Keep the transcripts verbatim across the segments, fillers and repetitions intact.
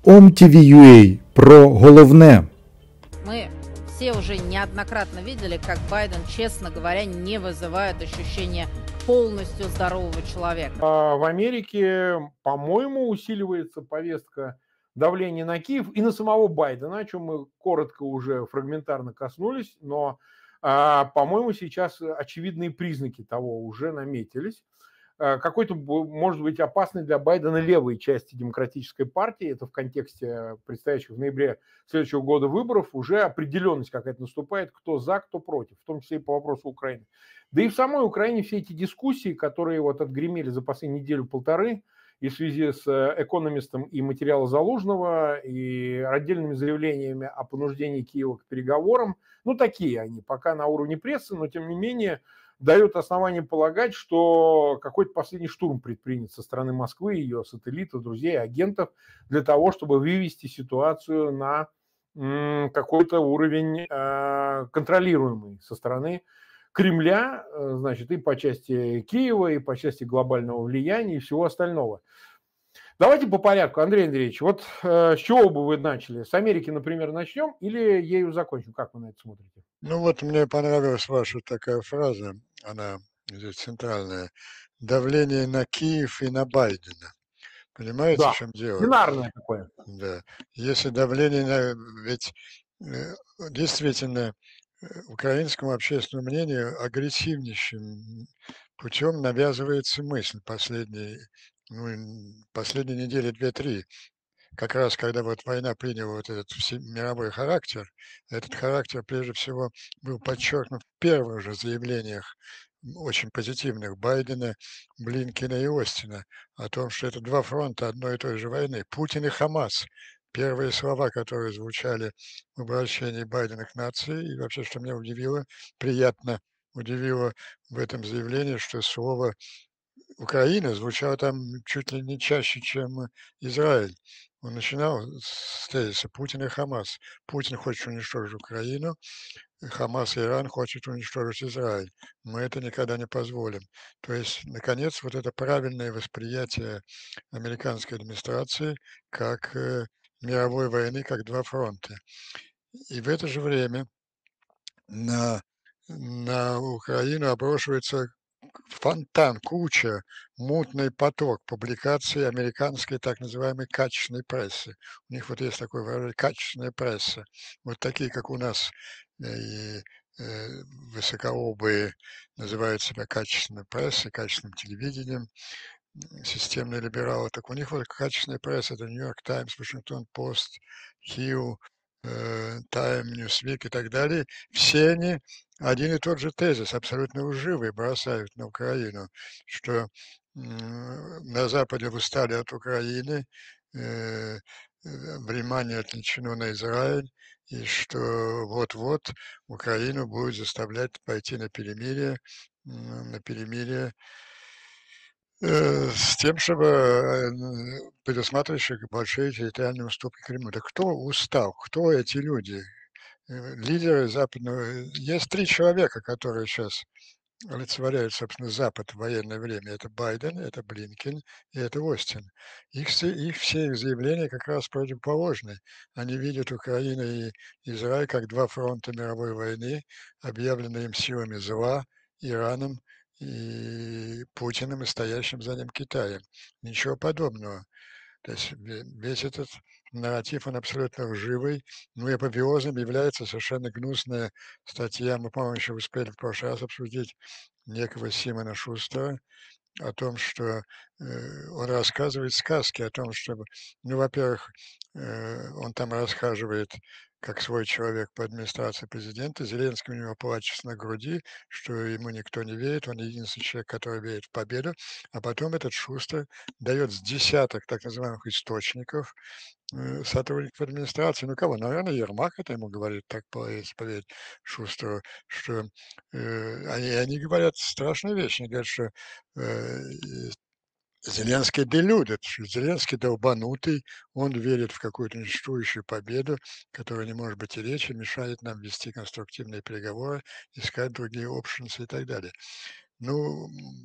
ом-ті-ві.ю.а про головне. Мы все уже неоднократно видели, как Байден, честно говоря, не вызывает ощущения полностью здорового человека. А в Америке, по-моему, усиливается повестка давления на Киев и на самого Байдена, о чем мы коротко уже фрагментарно коснулись, но, а, по-моему, сейчас очевидные признаки того уже наметились. А, какой-то, может быть, опасной для Байдена левой части Демократической партии, это в контексте предстоящих в ноябре следующего года выборов, уже определенность какая-то наступает, кто за, кто против, в том числе и по вопросу Украины. Да и в самой Украине все эти дискуссии, которые вот отгремели за последнюю неделю-полторы, и в связи с «Экономистом» и материалом Залужного, и отдельными заявлениями о понуждении Киева к переговорам, ну, такие они, пока на уровне прессы, но, тем не менее, дают основание полагать, что какой-то последний штурм предпринят со стороны Москвы, ее сателлитов, друзей, агентов, для того, чтобы вывести ситуацию на м, какой-то уровень э, контролируемый со стороны Кремля, значит, и по части Киева, и по части глобального влияния и всего остального. Давайте по порядку, Андрей Андреевич, вот э, с чего бы вы начали? С Америки, например, начнем или ею закончим? Как вы на это смотрите? Ну вот мне понравилась ваша такая фраза, она здесь центральная. Давление на Киев и на Байдена. Понимаете, Да, в чем дело? бинарное такое. Да. Если давление на... Ведь э, действительно э, украинскому общественному мнению агрессивнейшим путем навязывается мысль последней, ну, н- последние недели две-три. Как раз когда вот война приняла вот этот все- мировой характер, этот характер прежде всего был подчеркнут в первых же заявлениях м, очень позитивных Байдена, Блинкена и Остина о том, что это два фронта одной и той же войны. Путин и Хамас. Первые слова, которые звучали в обращении Байдена к нации, и вообще, что меня удивило, приятно удивило в этом заявлении, что слово Украина звучала там чуть ли не чаще, чем Израиль. Он начинал с тезиса Путин и Хамас. Путин хочет уничтожить Украину, Хамас и Иран хочет уничтожить Израиль. Мы это никогда не позволим. То есть, наконец, вот это правильное восприятие американской администрации как э, мировой войны, как два фронта. И в это же время на, на Украину обрушивается фонтан, куча, мутный поток публикаций американской так называемой качественной прессы. У них вот есть такое выражение «качественная пресса». Вот такие, как у нас, э, и, э, высокообые называют себя качественной прессой, качественным телевидением, м, системные либералы. Так у них вот качественная пресса — это «Нью-Йорк Таймс», «Вашингтон Пост», «Хью», э, «Тайм», «Ньюсвик» и так далее. Все они один и тот же тезис, абсолютно лживый, бросают на Украину, что м, на Западе устали от Украины, э, э, внимание отвлечено на Израиль, и что вот-вот Украину будет заставлять пойти на перемирие, м, на перемирие э, с тем, чтобы э, н- предусматривающие большие территориальные уступки Кремлю. Да кто устал? Кто эти люди? Э, Лидеры западного... Есть три человека, которые сейчас олицетворяют, собственно, Запад в военное время. Это Байден, это Блинкен и это Остин. Их, все- их все их заявления как раз противоположны. Они видят Украину и Израиль как два фронта мировой войны, объявленные им силами зла, Ираном и Путиным и стоящим за ним Китаем. Ничего подобного. То есть ве- весь этот нарратив, он абсолютно лживый. Ну и апофеозом является совершенно гнусная статья. Мы, по-моему, еще успели в прошлый раз обсудить некого Симона Шустера о том, что э, он рассказывает сказки о том, что, ну, во-первых, э, он там расхаживает как свой человек по администрации президента, Зеленский у него плачет на груди, что ему никто не верит, он единственный человек, который верит в победу, а потом этот Шустер дает с десяток так называемых источников, э, сотрудников администрации, ну кого, наверное, Ермак это ему говорит, так по- если поверить Шустеру, что э, они, они говорят страшные вещи, они говорят, что э, Зеленский делюдит, что Зеленский долбанутый, он верит в какую-то несуществующую победу, которая не может быть и речи, мешает нам вести конструктивные переговоры, искать другие опшенсы и так далее. Ну,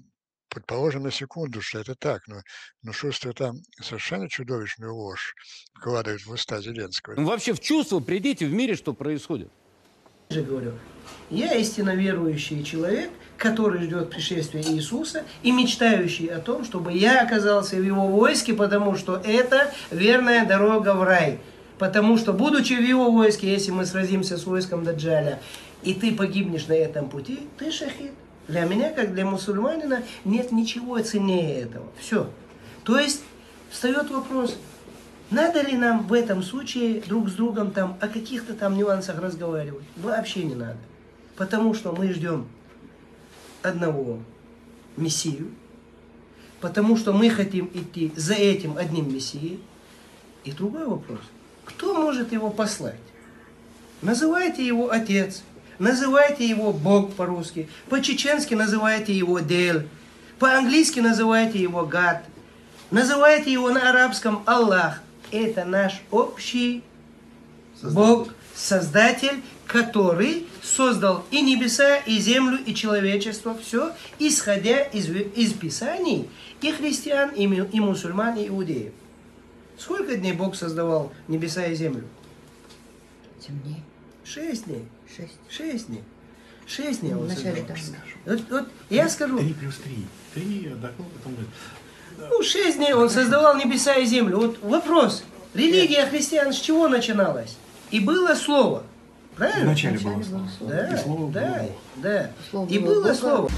предположим на секунду, что это так, но, но Шустер там совершенно чудовищную ложь вкладывает в уста Зеленского. Ну, вообще в чувство придите в мире, что происходит. Я же говорю, я истинно верующий человек, который ждет пришествия Иисуса и мечтающий о том, чтобы я оказался в его войске, потому что это верная дорога в рай. Потому что, будучи в его войске, если мы сразимся с войском Даджаля, и ты погибнешь на этом пути, ты шахид. Для меня, как для мусульманина, нет ничего ценнее этого. Все. То есть, встает вопрос, надо ли нам в этом случае друг с другом там о каких-то там нюансах разговаривать? Вообще не надо. Потому что мы ждем одного Мессию, потому что мы хотим идти за этим одним Мессией. И другой вопрос. Кто может его послать? Называйте его Отец, называйте его Бог по-русски, по-чеченски называйте его Дель, по-английски называйте его Гад, называйте его на арабском Аллах. Это наш общий Создатель. Бог, Создатель, который создал и небеса, и землю, и человечество, все, исходя из, из Писаний, и христиан, и, и мусульман, и иудеев. Сколько дней Бог создавал небеса и землю? Семь дней. Шесть дней. Шесть. Шесть дней. Шесть дней он Вначале создавал. там. Вот, вот я скажу. Три плюс три. Три, отдохнул, потом... Ну, шесть дней он создавал небеса и землю. Вот вопрос. Религия христиан с чего начиналась? И было слово. Правильно? Вначале было Вначале слово. было слово. Да, И слово да, было Бог. да. Слово И было было Бога. слово.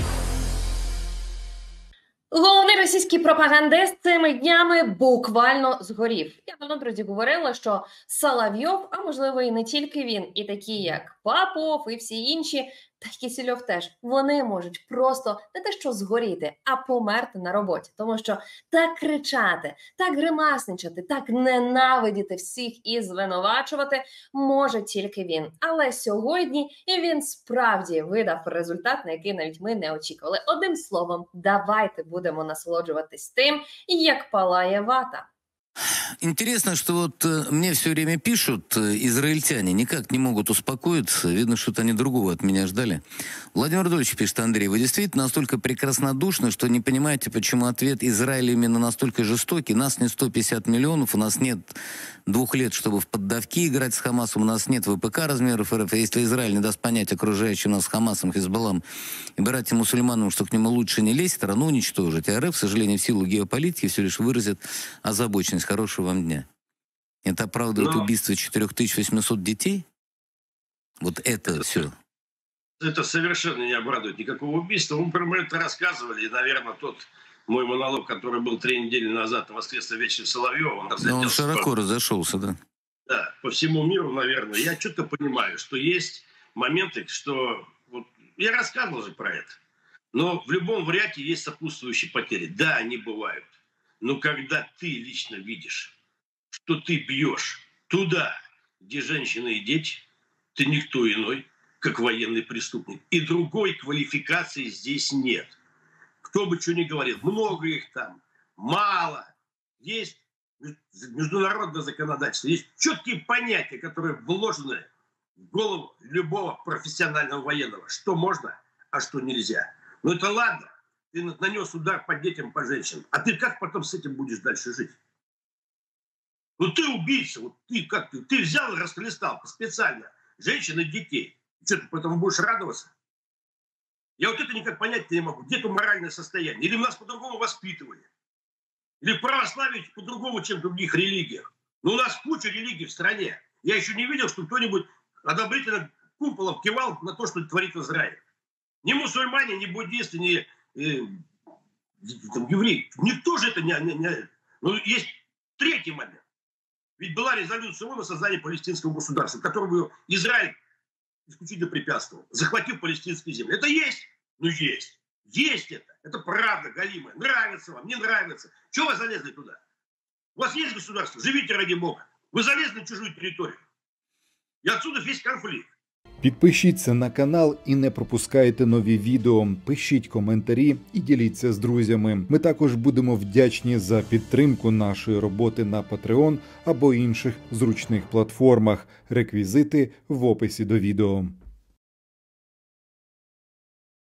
Головний російський пропагандист цими днями буквально згорів. Я давно, друзі, говорила, що Соловйов, а можливо і не тільки він, і такі як Попов і всі інші, та й Кісельов теж, вони можуть просто не те що згоріти, а померти на роботі. Тому що так кричати, так гримасничати, так ненавидіти всіх і звинувачувати може тільки він. Але сьогодні він справді видав результат, на який навіть ми не очікували. Одним словом, давайте будемо насолоджуватись тим, як палає вата. Интересно, что вот э, мне все время пишут э, израильтяне, никак не могут успокоиться. Видно, что-то они другого от меня ждали. Владимир Рудольевич, пишет Андрей, вы действительно настолько прекраснодушны, что не понимаете, почему ответ Израиля именно настолько жестокий. Нас не сто пятьдесят миллионов, у нас нет двух лет, чтобы в поддавки играть с Хамасом, у нас нет ВПК размеров РФ. Если Израиль не даст понять окружающим нас Хамасом, Хизбаллам и братьям-мусульманам, что к нему лучше не лезть, страну уничтожить. А РФ, к сожалению, в силу геополитики все лишь выразит озабоченность. Хорошего вам дня. Это оправдывает Но... убийство четыре тысячи восемьсот детей? Вот это, это все. Это совершенно не обрадует никакого убийства. Мы про это рассказывали, и, наверное, тот мой монолог, который был три недели назад на воскресном вечере Соловьева, он, Но он широко по... разошелся, да? Да, по всему миру, наверное. Я четко понимаю, что есть моменты, что... Вот, я рассказывал же про это. Но в любом варианте есть сопутствующие потери. Да, они бывают. Но когда ты лично видишь, что ты бьешь туда, где женщины и дети, ты никто иной, как военный преступник. И другой квалификации здесь нет. Кто бы что ни говорил, много их там, мало. Есть международное законодательство, есть четкие понятия, которые вложены в голову любого профессионального военного. Что можно, а что нельзя. Но это ладно. Ты нанес удар по детям, по женщинам. А ты как потом с этим будешь дальше жить? Ну ты убийца, вот ты как ты, ты взял и расхлестал специально женщин и детей. Что, ты потом будешь радоваться? Я вот это никак понять не могу. Где то моральное состояние? Или нас по-другому воспитывали? Или православие по-другому, чем в других религиях? Но у нас куча религий в стране. Я еще не видел, что кто-нибудь одобрительно куполом кивал на то, что творит в Израиле. Ни мусульмане, ни буддисты, ни э, там, евреи. Никто же это не... не, не... Но есть третий момент. Ведь была резолюция ООН о создании палестинского государства, которому Израиль исключительно препятствовал, захватив палестинские земли. Это есть? Ну есть. Есть это. Это правда, галимая. Нравится вам, не нравится. Чего вы залезли туда? У вас есть государство? Живите ради Бога. Вы залезли на чужую территорию. И отсюда весь конфликт. Підпишіться на канал і не пропускайте нові відео, пишіть коментарі і діліться з друзями. Ми також будемо вдячні за підтримку нашої роботи на Patreon або інших зручних платформах. Реквізити в описі до відео.